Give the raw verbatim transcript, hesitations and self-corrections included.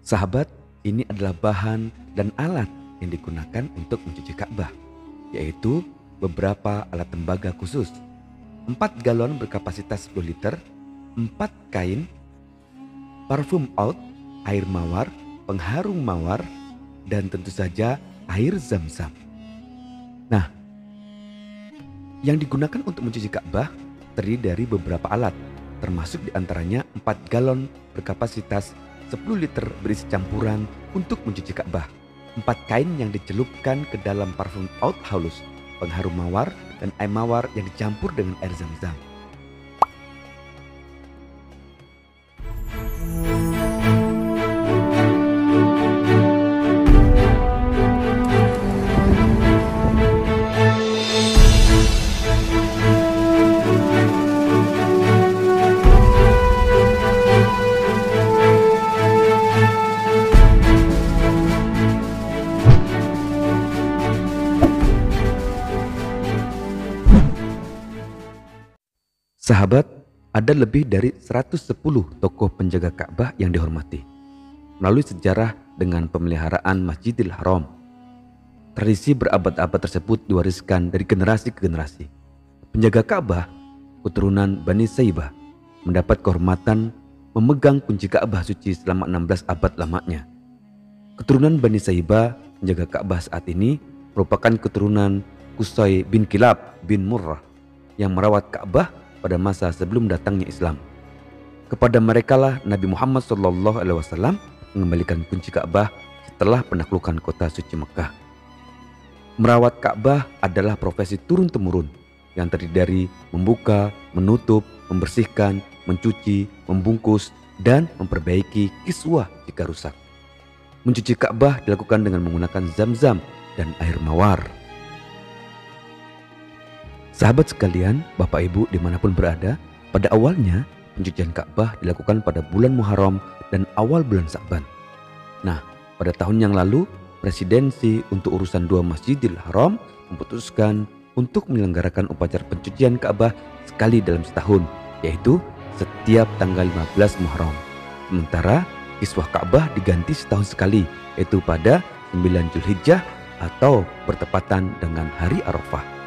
Sahabat, ini adalah bahan dan alat yang digunakan untuk mencuci Ka'bah, yaitu beberapa alat tembaga khusus, empat galon berkapasitas sepuluh liter, empat kain, parfum oud, air mawar, pengharum mawar, dan tentu saja air zam-zam. Nah, yang digunakan untuk mencuci Ka'bah terdiri dari beberapa alat, termasuk diantaranya empat galon berkapasitas sepuluh liter berisi campuran untuk mencuci Ka'bah, empat kain yang dicelupkan ke dalam parfum oud halus, pengharum mawar, dan air mawar yang dicampur dengan air zam-zam. Sahabat, ada lebih dari seratus sepuluh tokoh penjaga Ka'bah yang dihormati. Melalui sejarah dengan pemeliharaan Masjidil Haram, tradisi berabad-abad tersebut diwariskan dari generasi ke generasi. Penjaga Ka'bah, keturunan Bani Saibah, mendapat kehormatan memegang kunci Ka'bah suci selama enam belas abad lamanya. Keturunan Bani Saibah penjaga Ka'bah saat ini merupakan keturunan Qusay bin Kilab bin Murrah yang merawat Ka'bah pada masa sebelum datangnya Islam. Kepada merekalah Nabi Muhammad shallallahu alaihi wasallam mengembalikan kunci Ka'bah setelah penaklukan kota suci Mekah. Merawat Ka'bah adalah profesi turun-temurun yang terdiri dari membuka, menutup, membersihkan, mencuci, membungkus, dan memperbaiki kiswah jika rusak. Mencuci Ka'bah dilakukan dengan menggunakan zam-zam dan air mawar. Sahabat sekalian, Bapak Ibu dimanapun berada, pada awalnya pencucian Ka'bah dilakukan pada bulan Muharram dan awal bulan Sa'ban. Nah, pada tahun yang lalu, Presidensi untuk urusan dua Masjidil Haram memutuskan untuk menyelenggarakan upacara pencucian Ka'bah sekali dalam setahun, yaitu setiap tanggal lima belas Muharram. Sementara kiswah Ka'bah diganti setahun sekali, yaitu pada sembilan Zulhijjah atau bertepatan dengan hari Arafah.